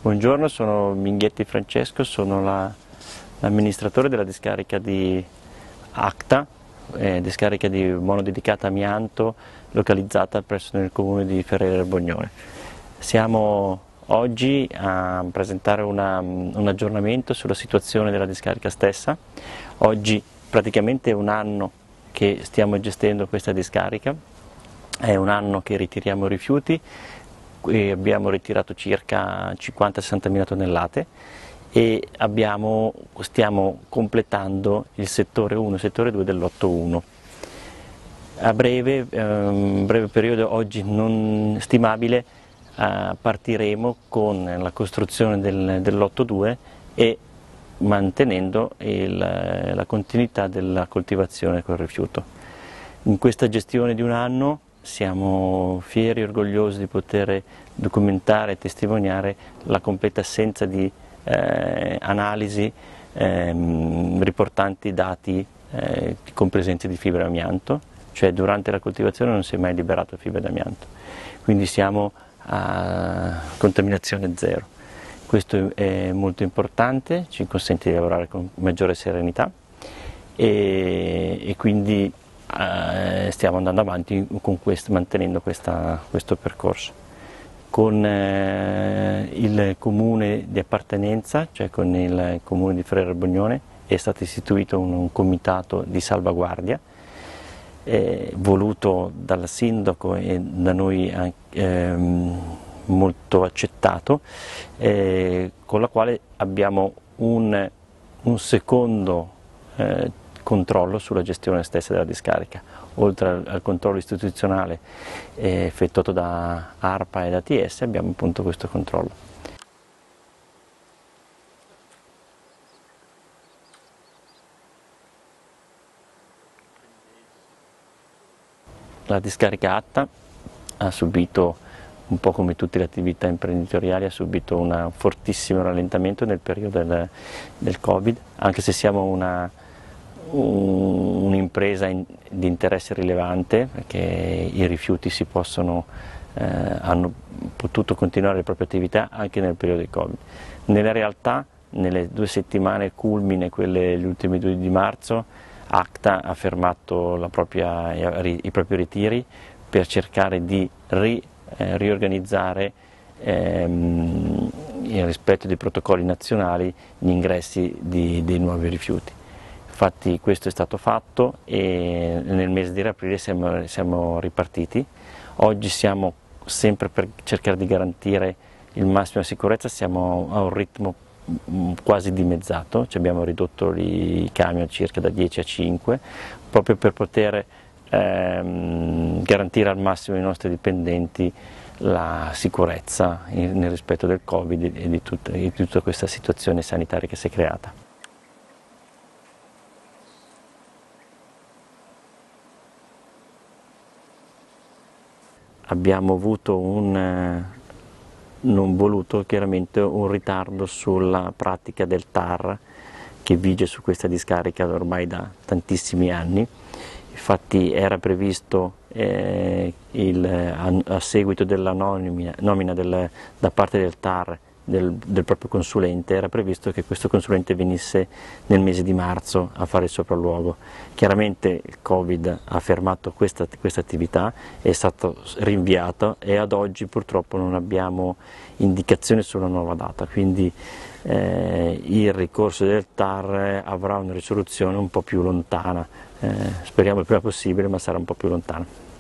Buongiorno, sono Minghetti Francesco, sono l'amministratore della discarica di Acta, discarica di monodedicata amianto localizzata presso nel comune di Ferrera del Bognone. Siamo oggi a presentare un aggiornamento sulla situazione della discarica stessa. Oggi praticamente è un anno che stiamo gestendo questa discarica, è un anno che ritiriamo rifiuti. E abbiamo ritirato circa 50-60 mila tonnellate e stiamo completando il settore 1 e il settore 2 del lotto 1. A breve periodo, oggi non stimabile, partiremo con la costruzione del lotto 2 e mantenendo la continuità della coltivazione col rifiuto. In questa gestione di un anno siamo fieri e orgogliosi di poter documentare e testimoniare la completa assenza di analisi riportanti dati con presenza di fibra d'amianto, cioè durante la coltivazione non si è mai liberato fibra d'amianto, quindi siamo a contaminazione zero. Questo è molto importante, ci consente di lavorare con maggiore serenità e quindi stiamo andando avanti con mantenendo questo percorso. Con il comune di appartenenza, cioè con il comune di Ferrera del Bognone, è stato istituito un comitato di salvaguardia voluto dal sindaco e da noi molto accettato, con la quale abbiamo un secondo controllo sulla gestione stessa della discarica. Oltre al controllo istituzionale effettuato da ARPA ed ATS, abbiamo appunto questo controllo. La discarica Acta ha subito, un po' come tutte le attività imprenditoriali, ha subito un fortissimo rallentamento nel periodo del Covid, anche se siamo un'impresa di interesse rilevante, perché i rifiuti hanno potuto continuare le proprie attività anche nel periodo del Covid. Nella realtà, nelle 2 settimane culmine, quelle gli ultimi 2 di marzo, Acta ha fermato i propri ritiri per cercare di riorganizzare il rispetto dei protocolli nazionali gli ingressi dei nuovi rifiuti. Infatti questo è stato fatto e nel mese di aprile siamo ripartiti. Oggi siamo sempre per cercare di garantire il massimo di sicurezza, siamo a un ritmo quasi dimezzato, abbiamo ridotto i camion circa da 10 a 5, proprio per poter garantire al massimo ai nostri dipendenti la sicurezza nel rispetto del Covid e di tutta questa situazione sanitaria che si è creata. Abbiamo avuto non voluto chiaramente un ritardo sulla pratica del TAR che vige su questa discarica ormai da tantissimi anni. Infatti era previsto a seguito della nomina da parte del TAR del proprio consulente, era previsto che questo consulente venisse nel mese di marzo a fare il sopralluogo. Chiaramente il Covid ha fermato questa attività, è stato rinviato e ad oggi purtroppo non abbiamo indicazione sulla nuova data, quindi il ricorso del TAR avrà una risoluzione un po' più lontana, speriamo il prima possibile, ma sarà un po' più lontana.